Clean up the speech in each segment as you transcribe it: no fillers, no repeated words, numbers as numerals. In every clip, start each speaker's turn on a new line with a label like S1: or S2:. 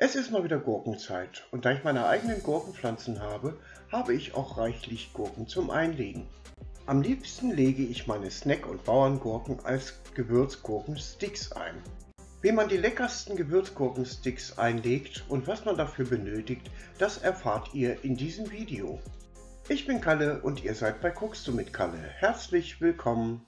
S1: Es ist mal wieder Gurkenzeit und da ich meine eigenen Gurkenpflanzen habe, habe ich auch reichlich Gurken zum Einlegen. Am liebsten lege ich meine Snack- und Bauerngurken als Gewürzgurkensticks ein. Wie man die leckersten Gewürzgurkensticks einlegt und was man dafür benötigt, das erfahrt ihr in diesem Video. Ich bin Kalle und ihr seid bei Guckst du mit Kalle. Herzlich willkommen!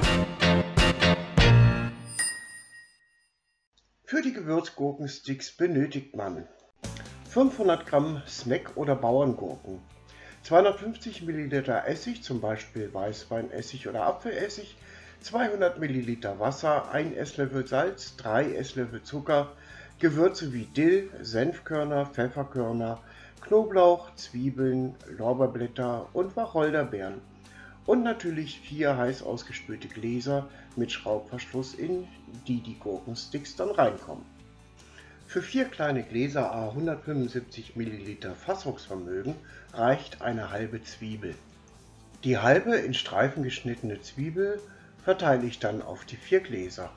S1: Für die Gewürzgurkensticks benötigt man 500 Gramm Snack- oder Bauerngurken, 250 Milliliter Essig, zum Beispiel Weißweinessig oder Apfelessig, 200 Milliliter Wasser, 1 Esslöffel Salz, 3 Esslöffel Zucker, Gewürze wie Dill, Senfkörner, Pfefferkörner, Knoblauch, Zwiebeln, Lorbeerblätter und Wacholderbeeren. Und natürlich 4 heiß ausgespülte Gläser mit Schraubverschluss, in die die Gurkensticks dann reinkommen. Für 4 kleine Gläser à 175 ml Fassungsvermögen reicht eine halbe Zwiebel. Die halbe in Streifen geschnittene Zwiebel verteile ich dann auf die 4 Gläser.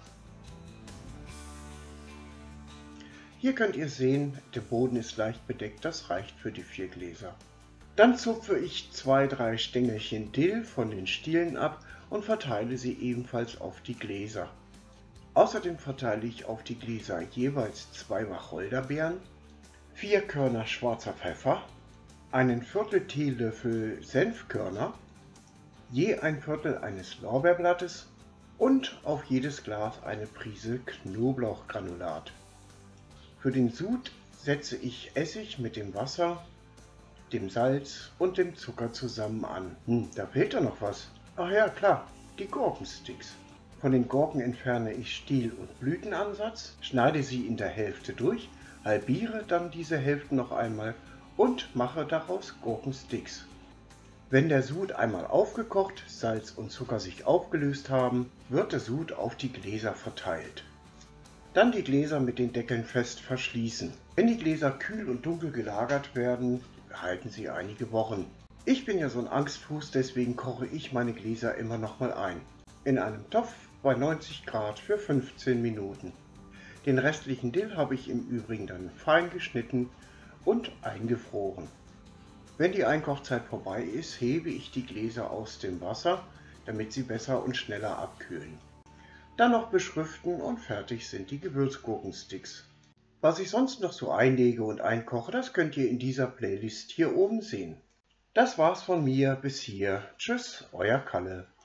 S1: Hier könnt ihr sehen, der Boden ist leicht bedeckt, das reicht für die 4 Gläser. Dann zupfe ich 2-3 Stängelchen Dill von den Stielen ab und verteile sie ebenfalls auf die Gläser. Außerdem verteile ich auf die Gläser jeweils 2 Wacholderbeeren, 4 Körner schwarzer Pfeffer, einen Viertel Teelöffel Senfkörner, je ein Viertel eines Lorbeerblattes und auf jedes Glas eine Prise Knoblauchgranulat. Für den Sud setze ich Essig mit dem Wasser, dem Salz und dem Zucker zusammen an. Da fehlt ja noch was. Ach ja, klar, die Gurkensticks. Von den Gurken entferne ich Stiel- und Blütenansatz, schneide sie in der Hälfte durch, halbiere dann diese Hälften noch einmal und mache daraus Gurkensticks. Wenn der Sud einmal aufgekocht, Salz und Zucker sich aufgelöst haben, wird der Sud auf die Gläser verteilt. Dann die Gläser mit den Deckeln fest verschließen. Wenn die Gläser kühl und dunkel gelagert werden, halten sie einige Wochen. Ich bin ja so ein Angstfuß, deswegen koche ich meine Gläser immer nochmal ein. In einem Topf bei 90 Grad für 15 Minuten. Den restlichen Dill habe ich im Übrigen dann fein geschnitten und eingefroren. Wenn die Einkochzeit vorbei ist, hebe ich die Gläser aus dem Wasser, damit sie besser und schneller abkühlen. Dann noch beschriften und fertig sind die Gewürzgurkensticks. Was ich sonst noch so einlege und einkoche, das könnt ihr in dieser Playlist hier oben sehen. Das war's von mir bis hier. Tschüss, euer Kalle.